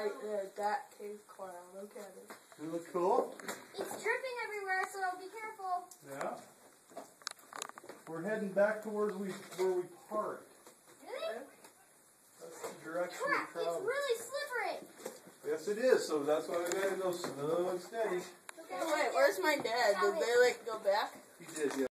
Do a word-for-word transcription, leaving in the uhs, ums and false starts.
right there. That cave clown. Look at it. Does it look cool? It's dripping everywhere, so be careful. Yeah. We're heading back towards we where we parked. Really? That's the direction Crap, we it's traveled. really slippery. Yes, it is. So that's why we gotta go slow and steady. Okay, Oh, wait, where's my dad? Did they like go back? He did, yeah.